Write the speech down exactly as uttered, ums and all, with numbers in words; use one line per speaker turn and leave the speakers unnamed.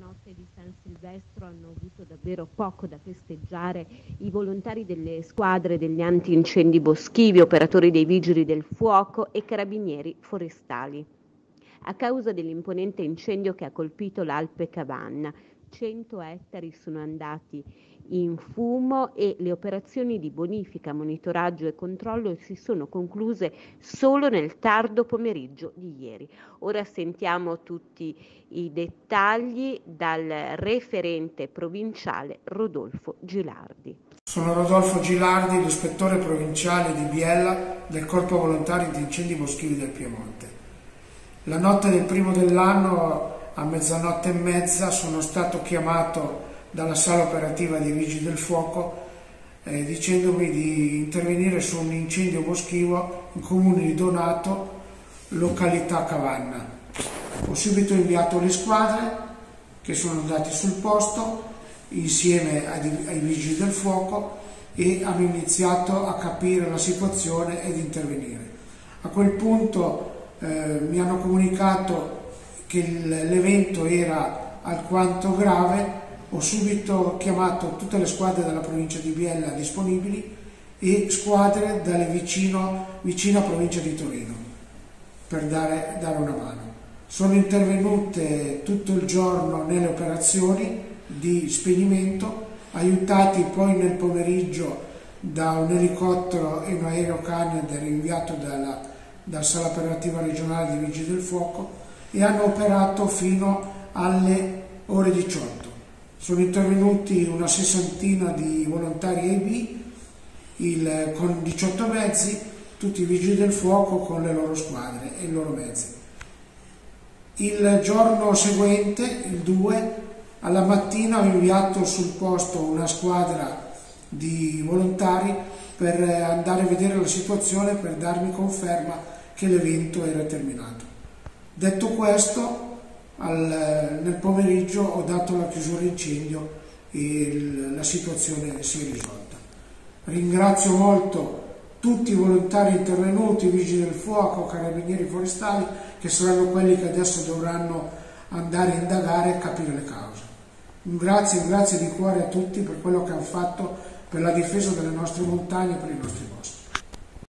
notte di San Silvestro hanno avuto davvero poco da festeggiare i volontari delle squadre degli antincendi boschivi, operatori dei vigili del fuoco e carabinieri forestali. A causa dell'imponente incendio che ha colpito l'Alpe Cavanna, cento ettari sono andati in fumo e le operazioni di bonifica, monitoraggio e controllo si sono concluse solo nel tardo pomeriggio di ieri. Ora sentiamo tutti i dettagli dal referente provinciale Rodolfo Gilardi.
Sono Rodolfo Gilardi, l'ispettore provinciale di Biella del Corpo Volontari di Incendi Boschivi del Piemonte. La notte del primo dell'anno, a mezzanotte e mezza, sono stato chiamato dalla sala operativa dei Vigili del Fuoco eh, dicendomi di intervenire su un incendio boschivo in comune di Donato, località Cavanna. Ho subito inviato le squadre che sono andate sul posto insieme ai, ai Vigili del Fuoco e hanno iniziato a capire la situazione ed intervenire. A quel punto eh, mi hanno comunicato che l'evento era alquanto grave. Ho subito chiamato tutte le squadre della provincia di Biella disponibili e squadre dalle vicino, vicina provincia di Torino per dare, dare una mano. Sono intervenute tutto il giorno nelle operazioni di spegnimento, aiutati poi nel pomeriggio da un elicottero e un aereo Canadair inviato dalla, dalla sala operativa regionale dei Vigili del Fuoco, e hanno operato fino alle ore diciotto. Sono intervenuti una sessantina di volontari A B il, con diciotto mezzi, tutti i Vigili del Fuoco con le loro squadre e i loro mezzi. Il giorno seguente, il due, alla mattina ho inviato sul posto una squadra di volontari per andare a vedere la situazione, per darmi conferma che l'evento era terminato. Detto questo, al, nel pomeriggio ho dato la chiusura incendio e il, la situazione si è risolta. Ringrazio molto tutti i volontari intervenuti, i Vigili del Fuoco, carabinieri forestali, che saranno quelli che adesso dovranno andare a indagare e capire le cause. Un grazie, un grazie di cuore a tutti per quello che hanno fatto per la difesa delle nostre montagne e per i nostri boschi.